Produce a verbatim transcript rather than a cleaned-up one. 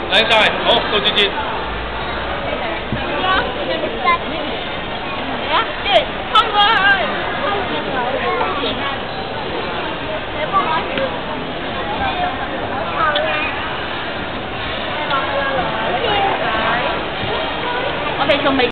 嚟晒，好，到節節。 嚟啊，跟住衝過去。你幫我調。好嘅。我哋仲未。